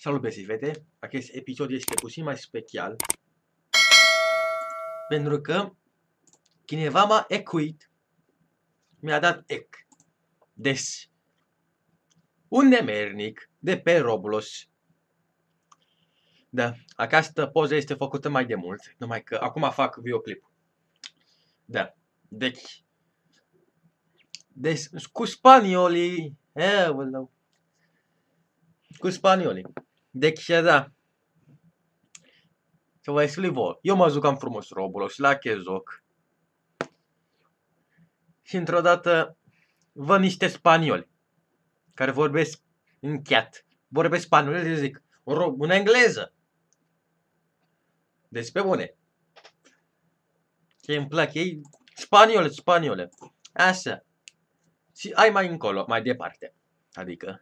Salut băieți, fete! Acest episod este puțin mai special pentru că cineva m-a ecuit, mi-a dat ec. Deci, un nemernic de pe Roblox. Da, această poză este făcută mai de mult, numai că acum fac videoclip. Da, deci cu spaniolii, cu spaniolii. Deci, da. Să vă explic vouă. Eu mă jucam frumos Roblox la Chezoc. Și într-o dată văd niște spanioli care vorbesc în chat. Vorbesc spaniol, le zic în engleză. Deci pe bune. Ce îmi plac ei? Spaniole. Așa. Și ai mai încolo, mai departe. Adică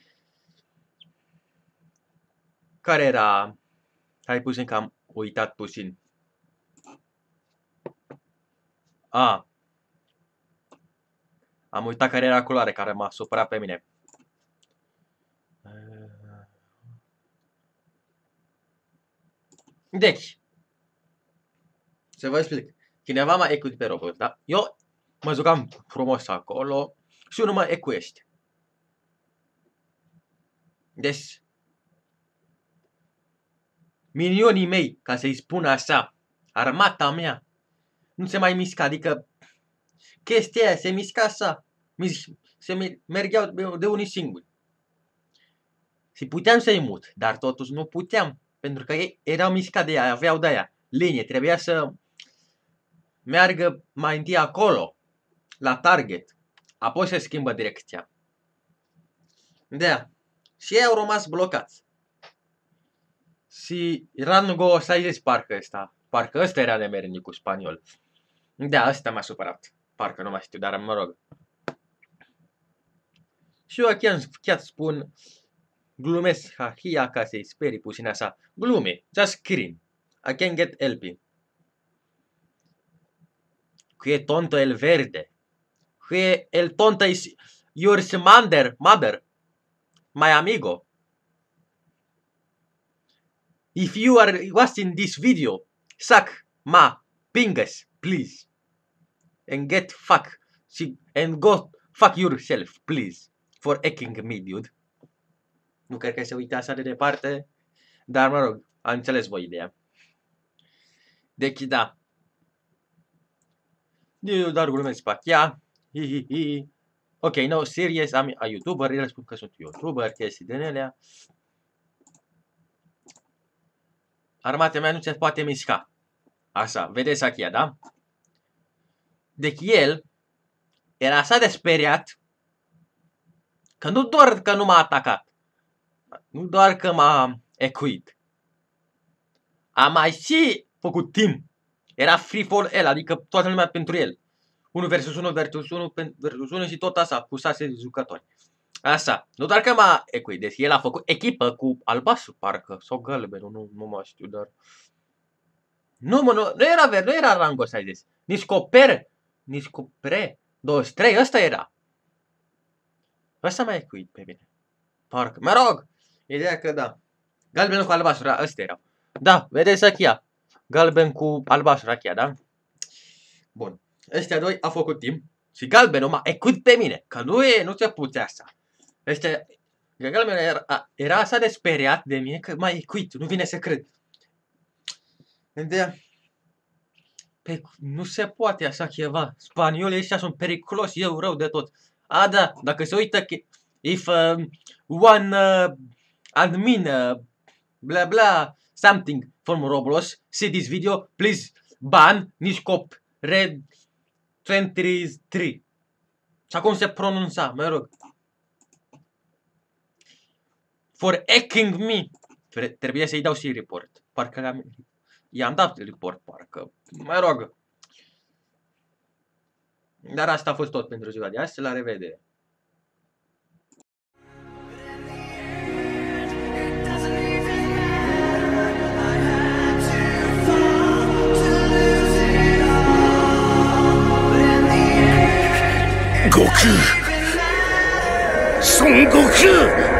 care era? Hai puțin că am uitat puțin. Am uitat care era culoare care m-a supărat pe mine. Deci, să vă explic. Cineva m-a ecuit pe Roblox, da? Eu mă jucam frumos acolo și unul mă ecuiește. Deci, minionii mei, ca să-i spun așa, armata mea, nu se mai mișca, adică chestia aia se mișca așa, mergeau de unii singuri. Și puteam să-i mut, dar totuși nu puteam, pentru că ei erau mișcați de ea, aveau de aia linie, trebuia să meargă mai întâi acolo, la target, apoi se schimbă direcția. Da, și ei au rămas blocați. Și Rango 60 parcă ăsta era nemernicul spaniol. Da, ăsta m-a supărat. Parcă nu mai știu, dar mă rog. Și eu chiar spun, glumesc hahia ca să-i sperii puțin așa. Glume, just screen. I can get helping. Que tonto el verde. Que el tonto is your mother. My amigo. If you are watching this video, suck my fingers, please. And get fuck. And go fuck yourself, please. For hacking me, dude. Nu cred că se uită așa de departe. Dar mă rog, am înțeles voi ideea. Deci da. Eu doar glumesc pe ea. Ok, no, serious, am a YouTuber. El spun că sunt YouTuber, chestii din elea. Armata mea nu se poate mișca. Așa, vedeți aici, da? Deci el era așa de speriat că nu doar că nu m-a atacat, nu doar că m-a ecuit, a mai și făcut timp. Era free for all, adică toată lumea pentru el. 1 versus 1 versus 1 versus 1 și tot așa, cu 6 jucători. Așa, nu doar că m-a ecuit, deci el a făcut echipă cu albastru, parcă, sau galben, nu mă știu, dar... Nu era verde, nu era Rango 60, nici Copere 23, ăsta era. Ăsta m-a ecuit pe mine. Parcă, mă rog, ideea că da. Galben cu albastru, ăsta era. Da, vedeți achia. Galben cu albastru, achia, da? Bun, ăstea doi au făcut timp. Și galbenul m-a ecuit pe mine, că nu se putea asta. Galbenul era așa de speriat de mine că m-a ecuit, nu vine să cred. Nu se poate așa ceva. Spaniolii ăștia sunt periculoși, eu rău de tot. Da, dacă se uită că if one admin bla bla something from Roblox see this video, please ban Niscop Red 23. Și acum se pronunța, mă rog. For hacking me. Trebuie să-i dau și report. Parcă i-am dat report, parcă. Mă rog. Dar asta a fost tot pentru ziua de azi. La revedere. Goku! Son Goku!